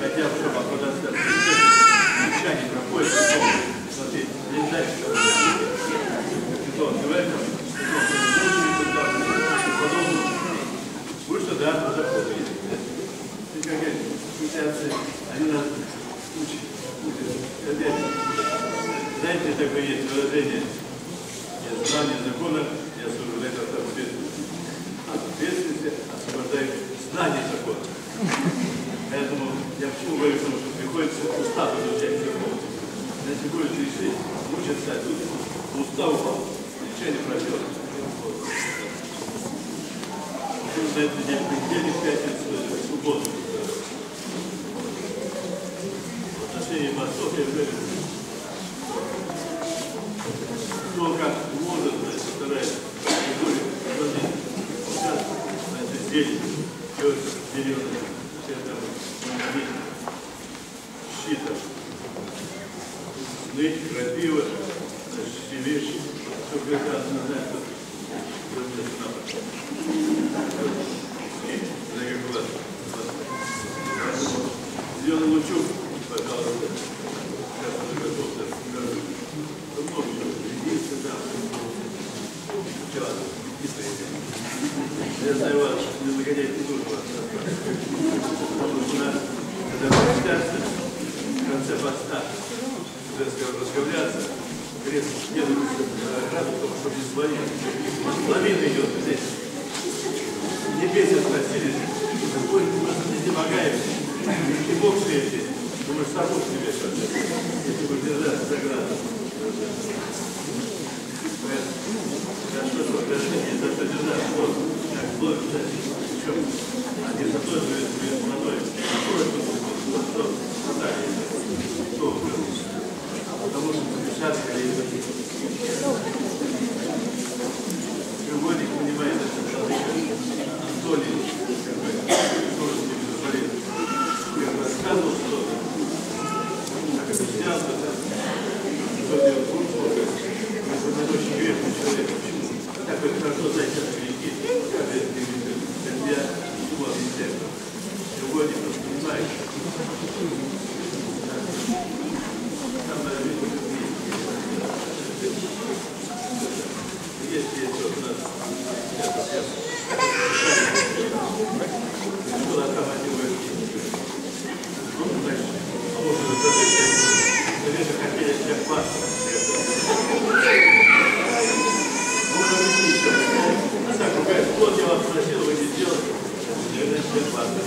хотя бы, чтобы обладаться не проходит, смотрите, здесь дальше, что в этом, больше да, заходит. И какая инициация, они нас учат. Опять, знаете, такое есть выражение, нет знания закона, не освобождает от ответственности. От ответственности освобождает знание закона. Поэтому я почему говорю, потому что приходится устав изучать закон. Если будете решить, учатся, тут устав решение проделать. На этой неделе, понедельник, пятницу, субботу. В отношении мостов я говорю, кто как может, значит, старается. Сейчас, значит, здесь все берет, все там щитов, сны, крапива, вещи, все прекрасно знает, что зеленый лучок, пожалуйста, сейчас уже готов, даже много единственное, да, я знаю вас, не загоняйте душу вас, потому что у нас, когда прочитаться, в конце поста, уже разговляться, крест следует градусом, чтобы не звонить. Лавина идет здесь. Небеса спросили, какой мы изнемогаем, и Бог светит. Думаешь, сорвут себе сейчас, если бы держаться за градус. Хорошо, что отношения, за что держаться, вот, как блок, кстати, причем один за то, что это молодой, что потому что помешать, Сегодня, понимаете, Анатолий, тоже не безоболит, рассказывал что-то, как это христианство, что делает культуру, это очень грешный человек. Так вот хорошо знать, как велики, как это я думал, естественно. Сегодня, понимаешь, самое великое. Если это у нас что локомотивы, ну, значит, можно задать, наверное, хотели для класса. Можно объяснить, а так, какая плод я вас спросил, вы не сделали, наверное, для класса.